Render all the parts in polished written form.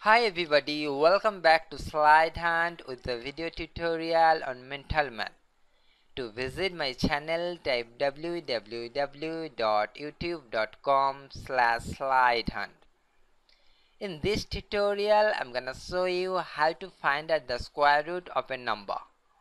Hi everybody, welcome back to Slide Hunt with the video tutorial on mental math. To visit my channel, type www.youtube.com/slidehunt. In this tutorial, I'm gonna show you how to find out the square root of a number.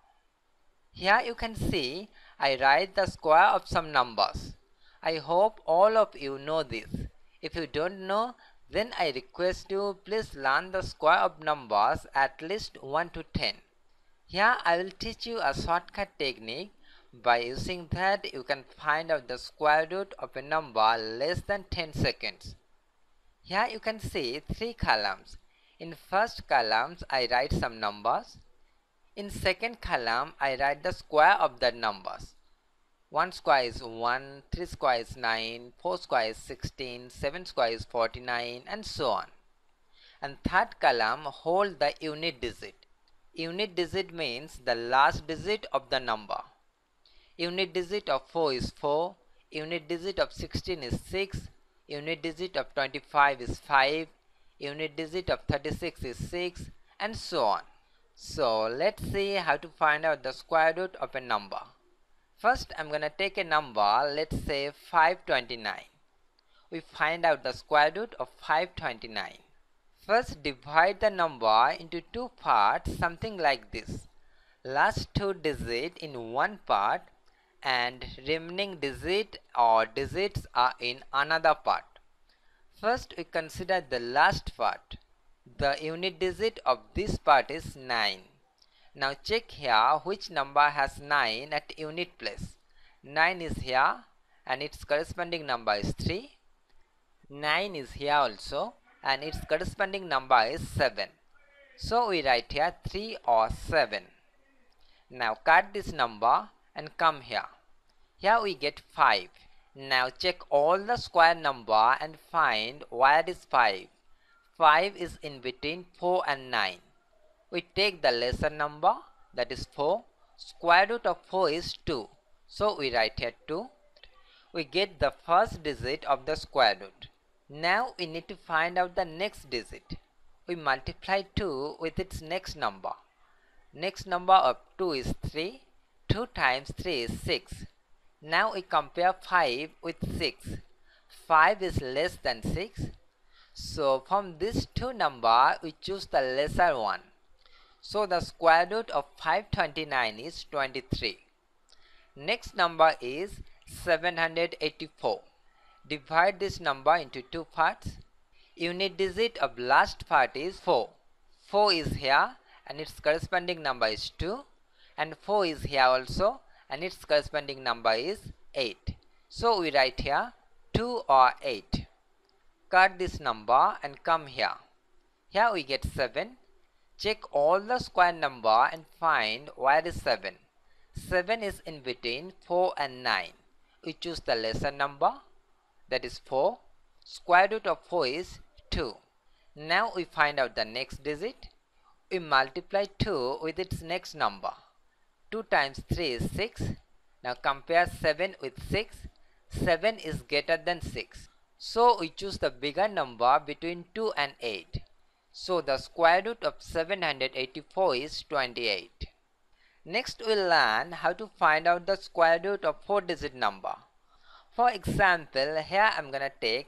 Here you can see I write the square of some numbers. I hope all of you know this. If you don't know, then I request you please learn the square of numbers at least 1 to 10. Here I will teach you a shortcut technique. By using that you can find out the square root of a number less than 10 seconds. Here you can see 3 columns. In first columns I write some numbers. In second column, I write the square of the numbers. 1 square is 1, 3 square is 9, 4 square is 16, 7 square is 49, and so on. And third column, hold the unit digit. Unit digit means the last digit of the number. Unit digit of 4 is 4, unit digit of 16 is 6, unit digit of 25 is 5, unit digit of 36 is 6, and so on. So let's see how to find out the square root of a number. First I'm gonna take a number, let's say 529. We find out the square root of 529. First divide the number into two parts, something like this. Last two digits in one part and remaining digit or digits are in another part. First we consider the last part. The unit digit of this part is 9. Now check here which number has 9 at unit place. 9 is here and its corresponding number is 3. 9 is here also and its corresponding number is 7. So we write here 3 or 7. Now cut this number and come here. Here we get 5. Now check all the square number and find where is 5. 5 is in between 4 and 9. We take the lesser number, that is 4. Square root of 4 is 2. So we write here 2. We get the first digit of the square root. Now we need to find out the next digit. We multiply 2 with its next number. Next number of 2 is 3. 2 times 3 is 6. Now we compare 5 with 6. 5 is less than 6. So from these two numbers we choose the lesser one. So the square root of 529 is 23. Next number is 784. Divide this number into two parts. Unit digit of last part is 4. 4 is here and its corresponding number is 2. And 4 is here also and its corresponding number is 8. So we write here 2 or 8. Cut this number and come here. Here we get 7. Check all the square number and find where is 7. 7 is in between 4 and 9. We choose the lesser number, that is 4. Square root of 4 is 2. Now we find out the next digit. We multiply 2 with its next number. 2 times 3 is 6. Now compare 7 with 6. 7 is greater than 6. So we choose the bigger number between 2 and 8. So the square root of 784 is 28. Next we'll learn how to find out the square root of 4-digit number. For example, here I'm gonna take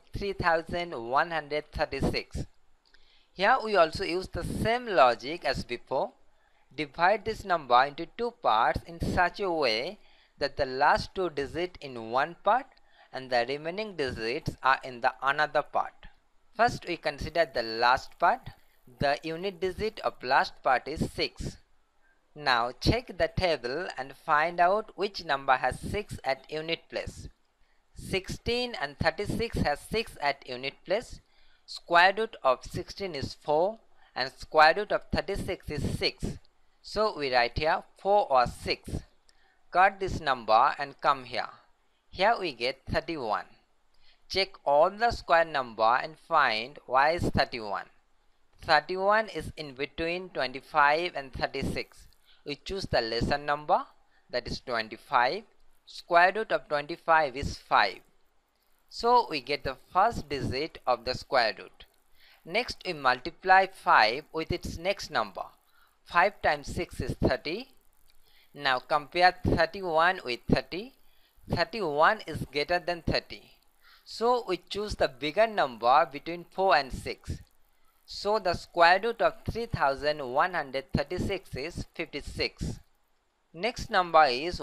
3136. Here we also use the same logic as before. Divide this number into two parts in such a way that the last two digits in one part and the remaining digits are in the another part. First we consider the last part. The unit digit of last part is 6. Now check the table and find out which number has 6 at unit place. 16 and 36 has 6 at unit place. Square root of 16 is 4 and square root of 36 is 6. So we write here 4 or 6. Cut this number and come here. Here we get 31. Check all the square number and find where is 31. 31 is in between 25 and 36. We choose the lesser number, that is 25. Square root of 25 is 5. So we get the first digit of the square root. Next we multiply 5 with its next number. 5 times 6 is 30. Now compare 31 with 30. 31 is greater than 30. So we choose the bigger number between 4 and 6. So the square root of 3136 is 56. Next number is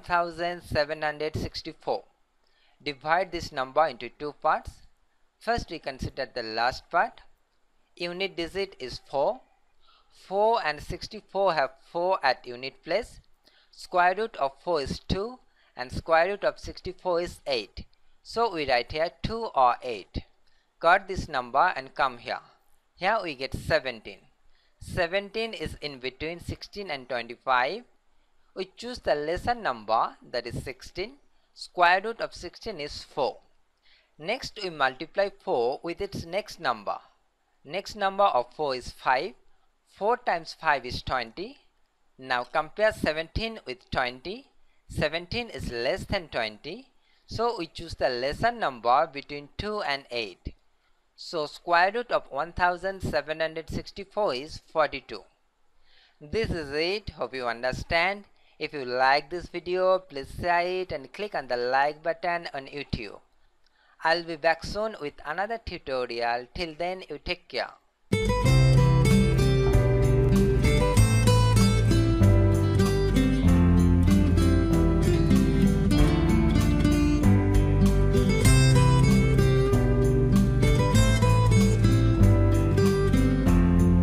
1764. Divide this number into two parts. First we consider the last part. Unit digit is 4. 4 and 64 have 4 at unit place. Square root of 4 is 2 and square root of 64 is 8. So we write here 2 or 8. Cut this number and come here. Here we get 17. 17 is in between 16 and 25. We choose the lesser number, that is 16. Square root of 16 is 4. Next we multiply 4 with its next number. Next number of 4 is 5. 4 times 5 is 20. Now compare 17 with 20. 17 is less than 20. So we choose the lesser number between 2 and 8. So square root of 1764 is 42. This is it. Hope you understand. If you like this video, please share it and click on the like button on YouTube. I'll be back soon with another tutorial. Till then, you take care.